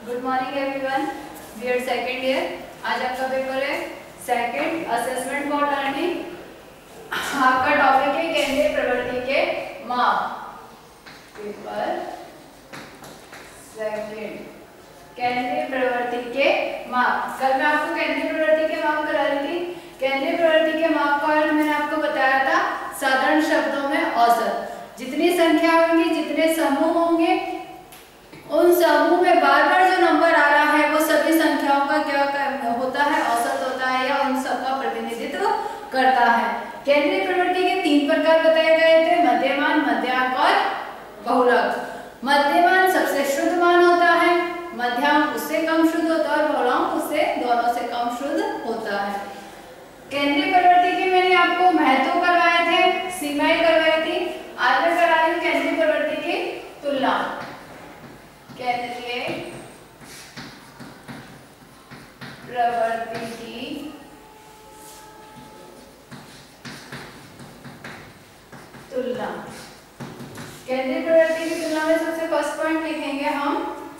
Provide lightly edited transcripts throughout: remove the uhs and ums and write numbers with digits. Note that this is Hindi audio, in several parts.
Good morning everyone, BEd second year. आज आपका पेपर है सेकंड असेसमेंट फॉर लर्निंग। आपका टॉपिक है केंद्रीय प्रवृत्ति के माप। पेपर सेकंड केंद्रीय प्रवृत्ति के माप। कल मैं आपको केंद्रीय प्रवृत्ति के माप करा रही थी। केंद्रीय प्रवृत्ति के माप का अर्थ मैंने आपको बताया था साधारण शब्दों में औसत। जितनी संख्या होंगी, जितने समूह होंगे, उन समूह में बार बार जो नंबर आ रहा है वो सभी संख्याओं का क्या होता है, औसत होता है या उन सब का प्रतिनिधित्व करता है। केंद्रीय प्रवृत्ति के 3 प्रकार बताए गए थे, मध्यमान, मध्यांक और बहुलक। मध्यमान सबसे शुद्ध मान होता है, मध्यांक उससे कम शुद्ध होता है और बहुलक उससे दोनों से कम शुद्ध होता है। केंद्रीय प्रवृत्ति के मैंने आपको महत्व करवाए थे, सीमाएं करवाई थी। आज मैं करा रही हूं केंद्रीय प्रवृत्ति की तुलना। केंद्रीय प्रवृत्ति की तुलना। केंद्रीय प्रवृत्ति की तुलना में सबसे फर्स्ट पॉइंट लिखेंगे हम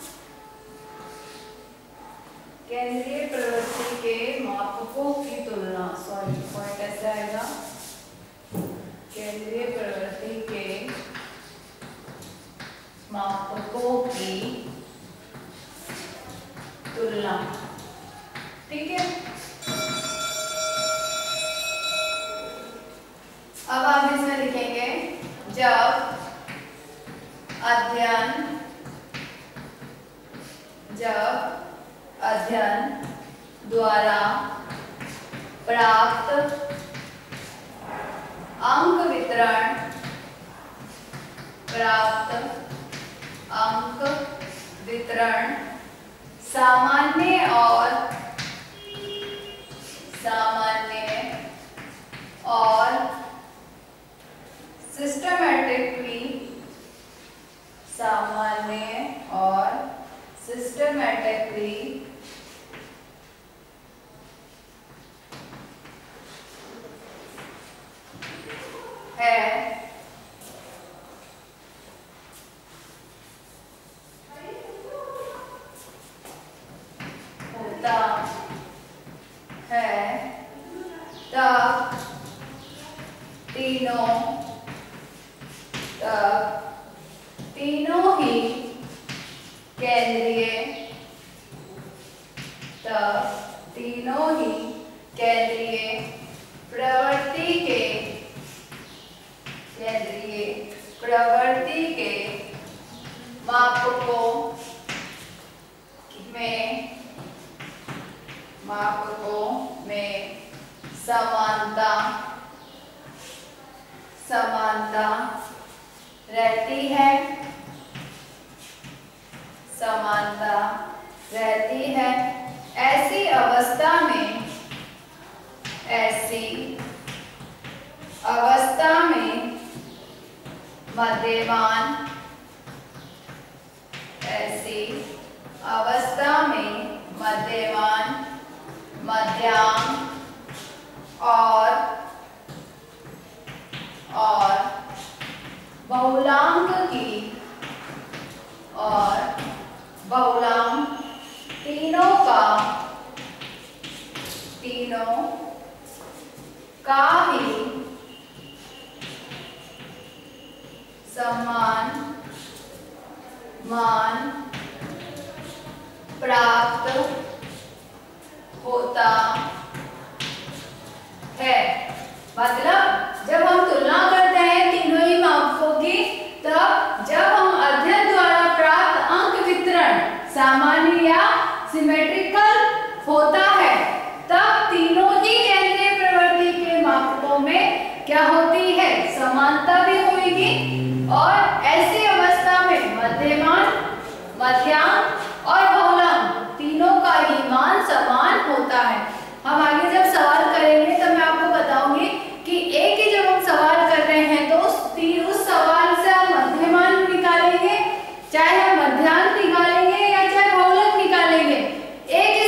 केंद्रीय प्रवृत्ति के मापकों की तुलना। सॉरी, पॉइंट ऐसा आएगा, केंद्रीय प्रवृत्ति के मापकों की तुलना। ठीक है, अब आप इसमें लिखेंगे जब अध्ययन द्वारा प्राप्त अंक वितरण सामान्य और सिस्टमैटिकली है होता है, तब तीनों ही केंद्रीय प्रवृत्ति के मापकों में समानता रहती है। ऐसी अवस्था में मध्यमान, मध्यांक और बहुलांक तीनों का ही समान मान प्राप्त होता है। मतलब जब हम तुलना करते हैं तीनों ही मापकों की, तब जब हम अध्ययन द्वारा प्राप्त अंक वितरण सामान्य या सिमेट्रिकल होता है, तब तीनों ही केंद्रीय प्रवृत्ति के मापकों में क्या होती है, समानता भी होगी। और ऐसी अवस्था में मध्यमान, मध्यांक और बहुलक तीनों का ही मान समान होता है। हम आगे जब सवाल करेंगे तब मैं आपको बताऊंगी कि एक ही जब हम सवाल कर रहे हैं तो उस सवाल से हम मध्यमान निकालेंगे, चाहे हम मध्यांक निकालेंगे या चाहे बहुलक निकालेंगे, एक ही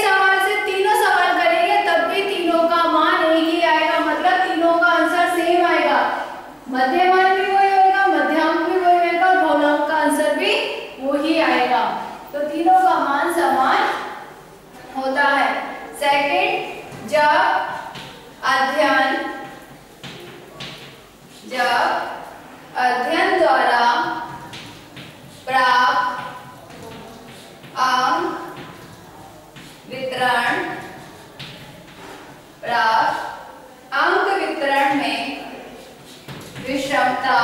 होता है। सेकंड, जब अध्ययन द्वारा प्राप्त अंक वितरण में विषमता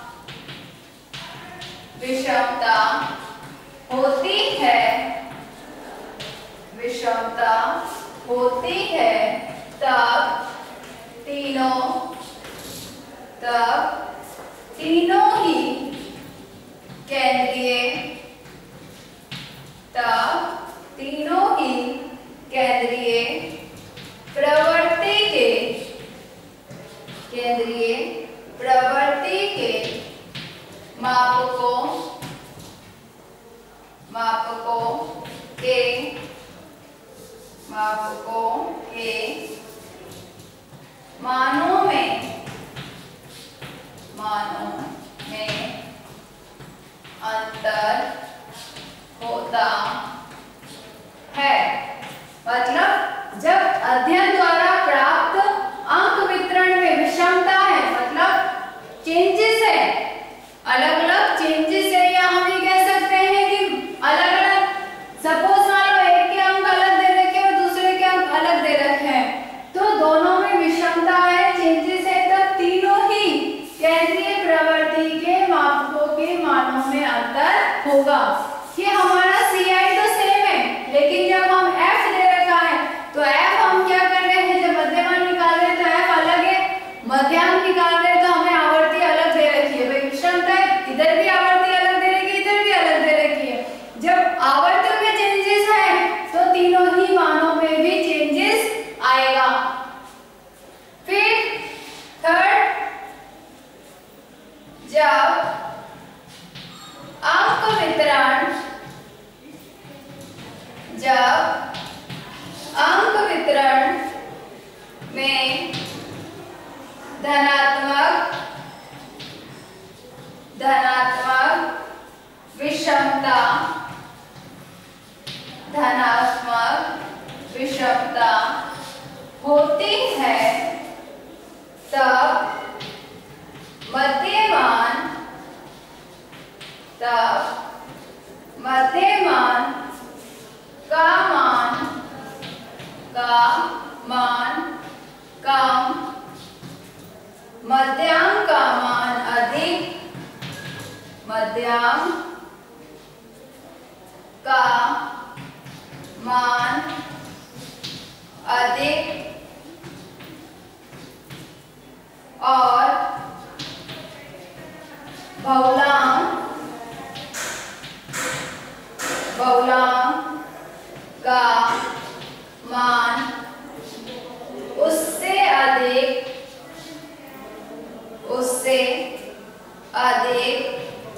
होती है, तब तीनों ही केंद्रीय प्रवृत्ति के मापकों के मानों में अंतर होता है। मतलब जब अध्ययन द्वारा प्राप्त अंक वितरण में विषमता है, मतलब चेंजेस है, अलग अलग चेंजेस है, या हम ये कह सकते हैं कि अलग अलग, सपोज मान लो एक के अंक अलग दे रखे और दूसरे के अंक अलग दे रखे हैं, तो दोनों में विषमता है, चेंजेस है, तब तीनों ही केंद्रीय प्रवृत्ति के मापकों के मानों में अंतर होगा। ये हमारा CI तो सेम है, लेकिन जब हम F दे रखा है तो F हम क्या कर रहे हैं, जब मध्यमान निकाल रहे हैं तो F अलग है, मध्यांक निकाल रहे हैं तो हमें आवर्ती अलग दे रखी है। भाई विषमता है, इधर भी आवर्ती अलग दे रखी है, इधर भी अलग दे रखी है। जब आवर्ती में चेंजेस है तो तीनों ही मानों में भी चेंजेस आएगा। फिर थर्ड, जब अंक वितरण में धनात्मक विषमता होती है, तब मध्यमान का मान कम, मध्यांक का मान अधिक, मध्यांक का मान अधिक और बहुलांक का मान उससे अधिक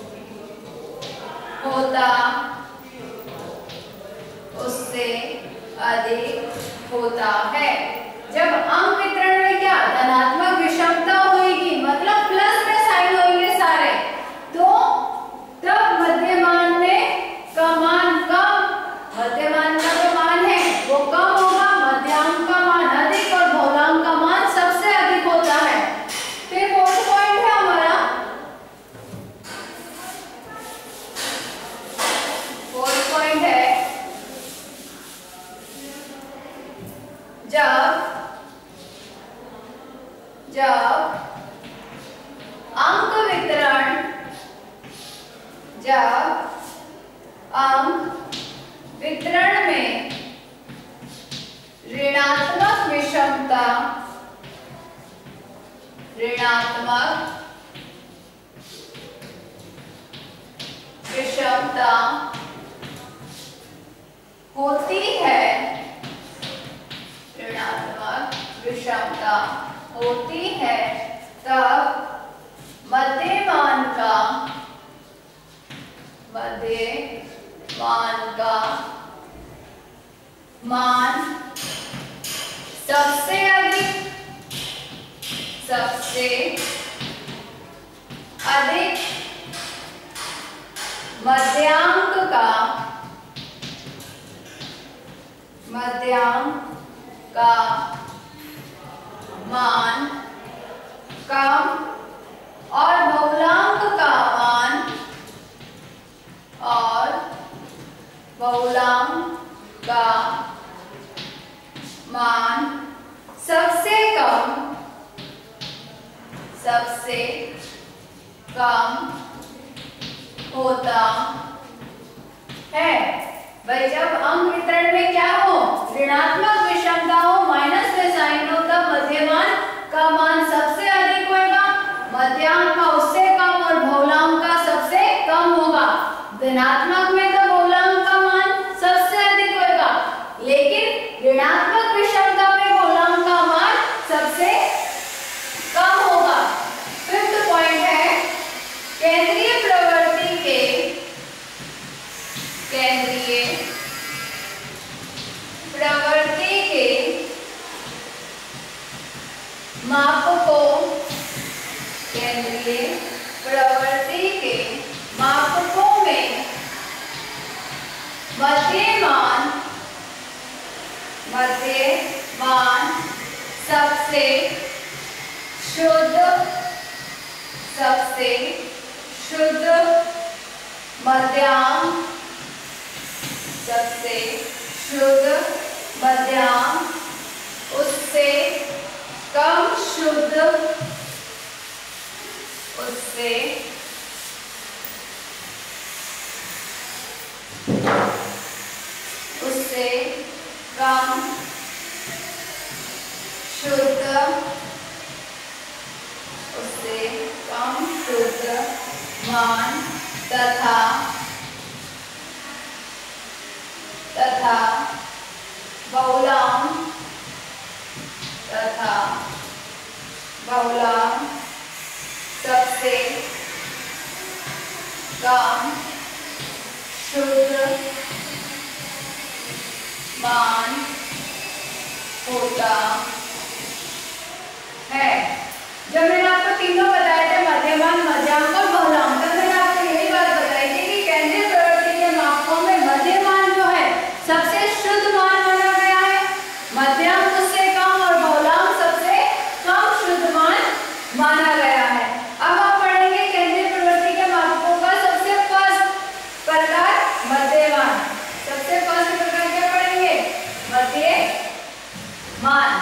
होता है। जब अंक वितरण में क्या धनात्मक विषमता होगी, मतलब प्लस में साइन होंगे सारे, तो तब मध्यमान का मान कम, मध्यमान का जो मान है वो कम होगा, मध्यांक का मान अधिक और बहुलांक का मान सबसे अधिक होता है। फिर फोर्थ पॉइंट है हमारा, फोर्थ पॉइंट है जब अंक वितरण में ऋणात्मक विषमता होती है, ऋणात्मक विषमता होती है, तब मध्यमान का मान सबसे अधिक मध्यांक मध्यांक का मान कम और बहुलांक का मान सबसे कम होता है। भाई जब अंक वितरण में क्या हो, ऋणात्मक विषमता हो, माइनस में साइन हो, तब मध्यमान का मान सबसे अधिक होगा, मध्यांक का उससे कम और बहुलांक का सबसे कम होगा। धनात्मक में तो बहुलांक का मान सबसे अधिक होगा, लेकिन ऋणात्मक विषमता में बहुलांक का मान सबसे कम होगा। फिफ्थ पॉइंट है केंद्रीय प्रवृत्ति के मापकों में मध्यमान सबसे शुद्ध मध्यांक उससे कम शुद्ध मान तथा बहुलांक सबसे कम शुद्ध मान होता है। जब मैंने आपको तीनों बताए थे, मध्यमान, मध्यांक और बहुलांक, तब मैंने आपको यही बात बताई थी कि केंद्रीय प्रवृत्ति के मापकों में मध्यमान जो है सबसे शुद्ध मान माना गया है, मध्यांक उससे कम और बहुलांक सबसे कम शुद्ध मान माना गया है। अब आप पढ़ेंगे केंद्रीय प्रवृत्ति के मापकों का सबसे फर्स्ट प्रकार मध्यमान। सबसे फर्स्ट प्रकार क्या पढ़ेंगे? मध्यमान।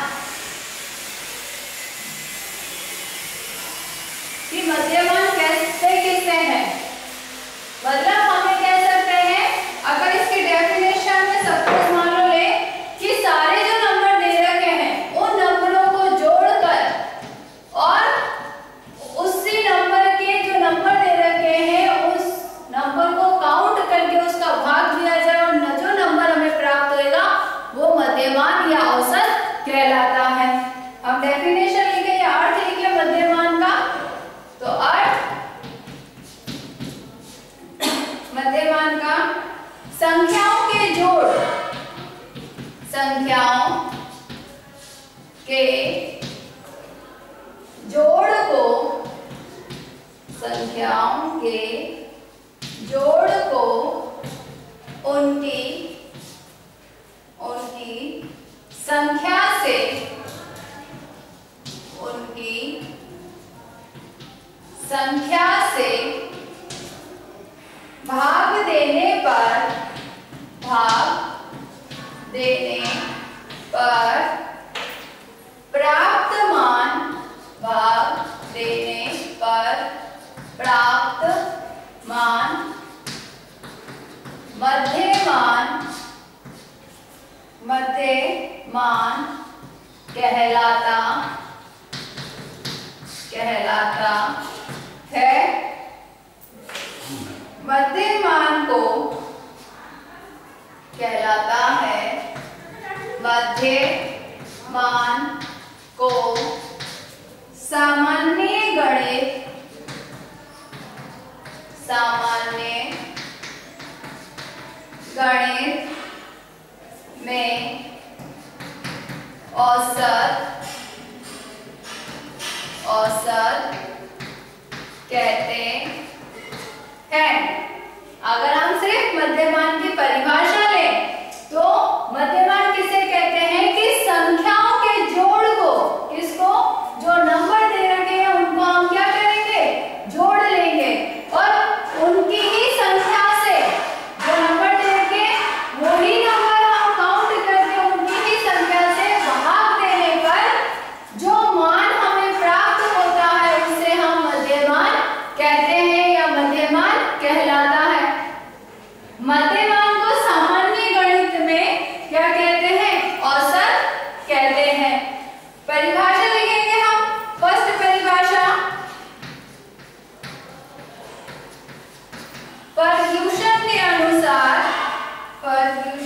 कि मध्यमान कैसे किससे है, मतलब हमें कह सकते हैं, अगर इसकी डेफिनेशन में सपोज मान लो ले कि सारे जो नंबर दे रखे हैं उन नंबरों को जोड़कर और उसी नंबर के जो नंबर दे रखे हैं उस नंबर को काउंट करके उसका भाग दिया जाए और जो नंबर हमें प्राप्त होगा वो मध्यमान या औसत कहलाता है। हम डेफिनेशन लिखे या अर्थ लिखे मध्यमान का, तो अर्थ मध्यमान का संख्याओं के जोड़ को उनकी संख्या से भाग देने पर प्राप्त मान मध्यमान कहलाता है। मध्यमान को कहलाता है, मध्यमान को सामान्य गणित में औसत कहते हैं। अगर हम सिर्फ मध्यमान की परिभाषा लें तो मध्यमान किस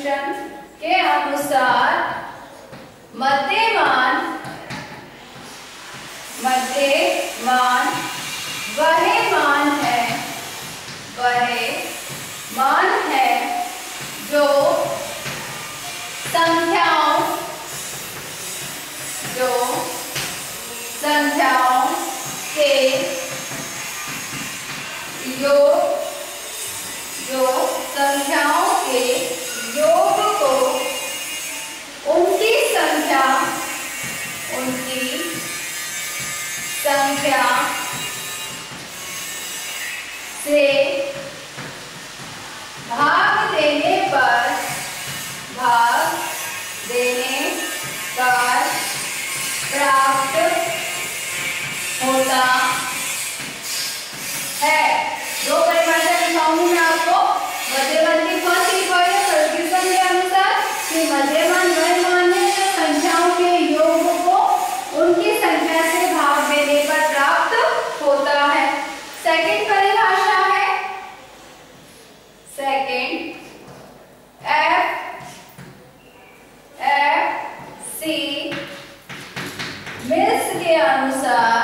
डेफिनेशन के अनुसार मध्यमान वह मान है जो संख्याओं के योग को उनकी संख्या से भाग देने पर प्राप्त होता है। दो परिभाषा दिखाऊंगी मैं आपको। मध्यमान की फर्स्ट इक्वेशन सॉल्यूशन के अनुसार कि मध्यमान वह मान है जो संख्याओं के योग को उनकी संख्या से भाग देने पर प्राप्त होता है। सेकंड परिभाषा है FC मिल्स के अनुसार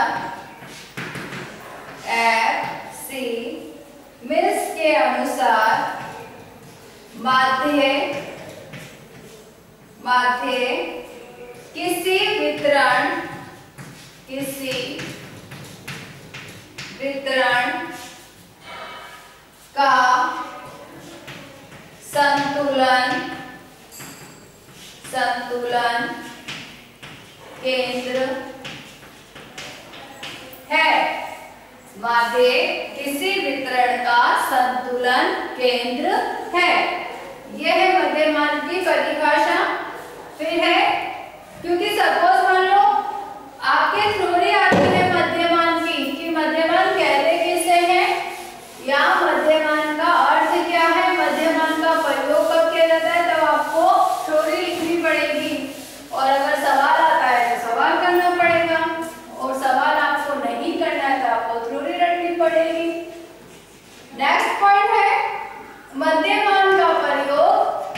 माध्य किसी वितरण का संतुलन केंद्र है। माध्य किसी वितरण का संतुलन केंद्र है। यह है मध्यमान की परिभाषा। फिर है, क्योंकि सपोज मान लो आपके थ्योरी आती है मध्यमान की कि मध्यमान कहते किसे हैं या मध्यमान का अर्थ क्या है, मध्यमान का प्रयोग कब किया जाता है, तब आपको थ्योरी लिखनी पड़ेगी। और अगर सवाल आता है तो सवाल करना पड़ेगा, और सवाल आपको नहीं करना है तो आपको थ्योरी रटनी पड़ेगी। नेक्स्ट पॉइंट है मध्यमान का प्रयोग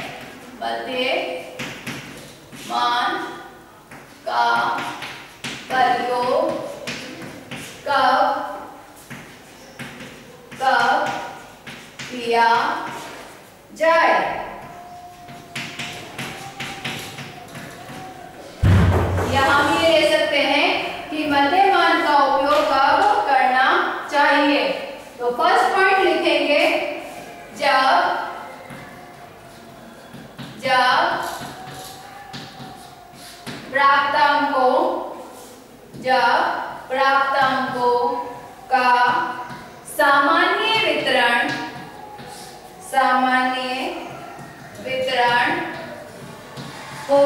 कब किया जाए। यहाँ भी ले सकते हैं कि मध्यमान का उपयोग कब करना चाहिए। तो फर्स्ट पॉइंट लिखेंगे जब प्राप्तांकों का सामान्य वितरण हो,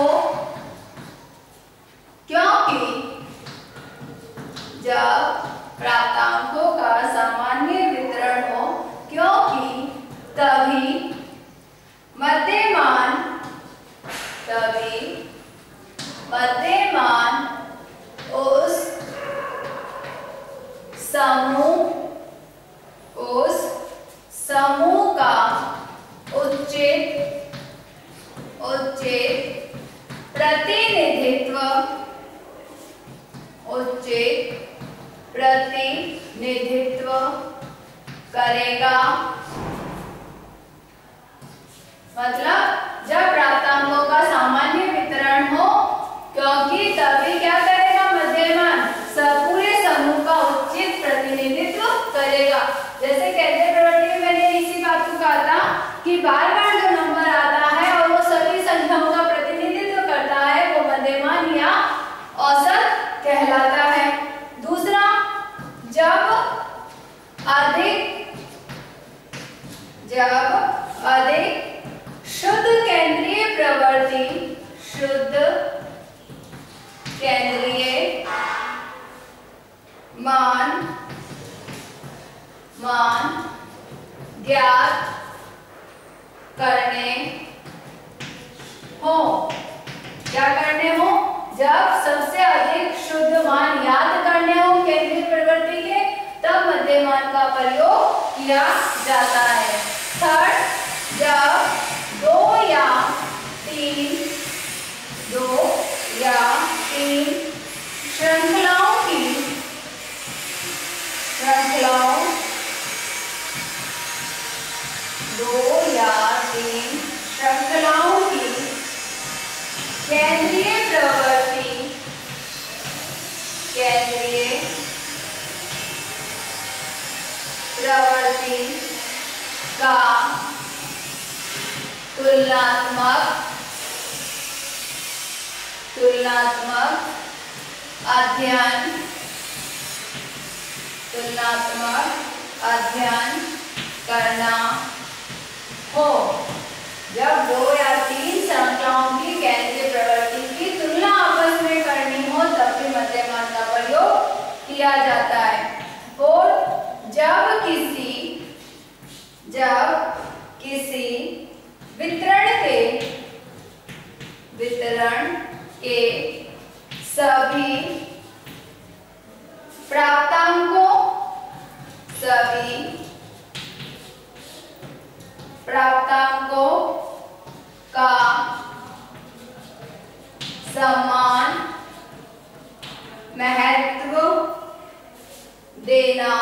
क्योंकि जब प्राप्तांकों का सामान्य वितरण हो, क्योंकि तभी मध्यमान उस समूह का उचित प्रतिनिधित्व करेगा। मतलब जब प्राप्तांकों का सामान्य वितरण हो, क्योंकि तभी क्या करेगा मध्यमान, पूरे समूह का उचित प्रतिनिधित्व करेगा। जैसे केंद्रीय प्रवृत्ति में मैंने इसी बात को कहा था कि बार बार जो नंबर आता है और वो सभी संख्याओं का प्रतिनिधित्व करता है, वो मध्यमान या औसत कहलाता है। दूसरा, जब अधिक शुद्ध केंद्रीय प्रवृत्ति मान ज्ञात करने हो। क्या करने हो? जब सबसे अधिक शुद्ध मान याद करने हो केंद्रीय प्रवृत्ति के, तब मध्यमान का प्रयोग किया जाता है। थर्ड, जब दो या का तुलनात्मक अध्ययन करना हो। जब 2 या 3 श्रृंखलाओं की केंद्रीय प्रवृत्ति की तुलना आपस में करनी हो तब भी मध्यमान का प्रयोग किया जाता है। और जब किसी वितरण के सभी प्राप्तांकों का समान महत्व देना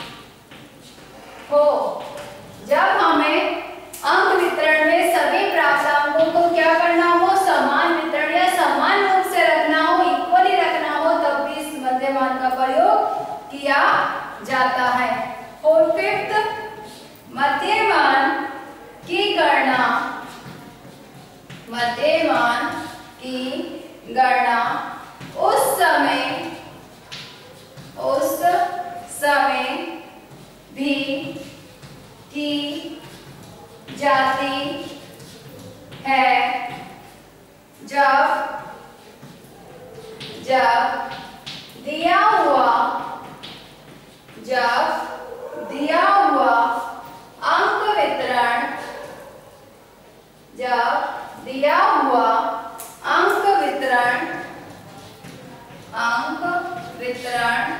हो। जब हमें अंक वितरण में सभी प्राप्तांकों को क्या करना हो, समान वितरण या समान रूप से रखना हो, इक्वली रखना हो, तब भी इस मध्यमान का प्रयोग किया जाता है। और फिफ्थ, मध्यमान की गणना उस समय भी की जाती है जब दिया हुआ अंक वितरण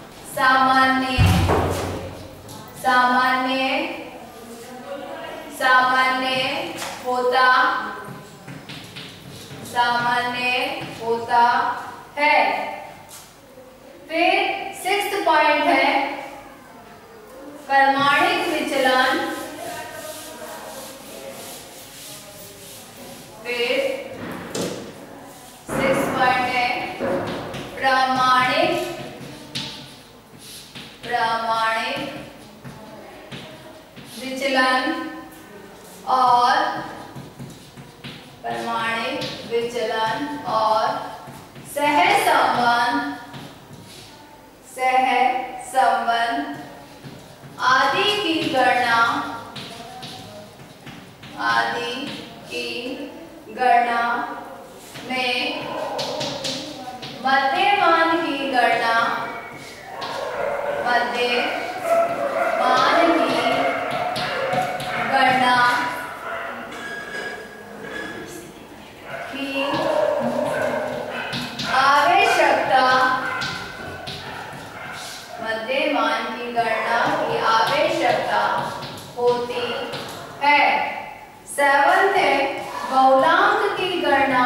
सामान्य होता है। फिर 6th पॉइंट है प्रमाणिक विचलन। फिर 6th पॉइंट है प्रमाणिक विचलन और सहसंबंध आदि की गणना में मध्यमान की गणना की आवश्यकता होती है। 7th है बहुलांक की गणना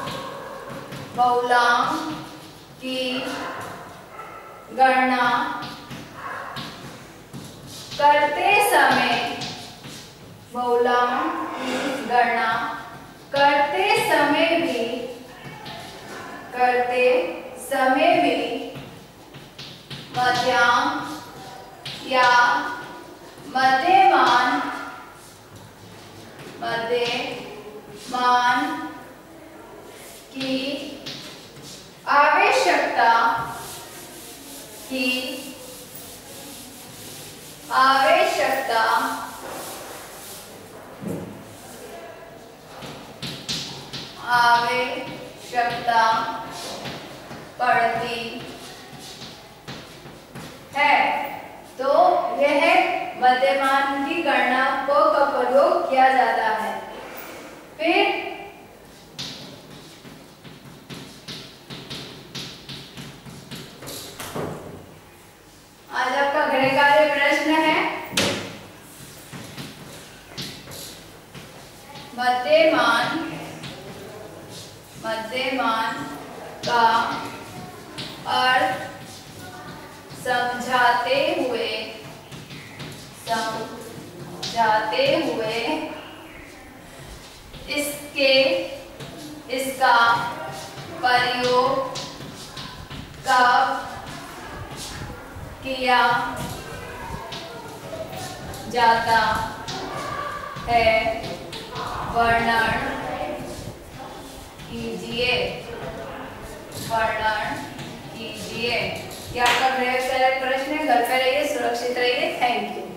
करते समय भी मध्यांक या मध्यमान की आवश्यकता पड़ती है। तो यह मध्यमान की गणना का प्रयोग किया जाता है। फिर आज आपका गृह कार्य प्रश्न है, मध्यमान का अर्थ समझाते हुए इसका प्रयोग कब किया जाता है वर्णन कीजिए, वर्णन कीजिए। ये आपका गृह प्रश्न है। घर पे रहिए, सुरक्षित रहिए। Thank you.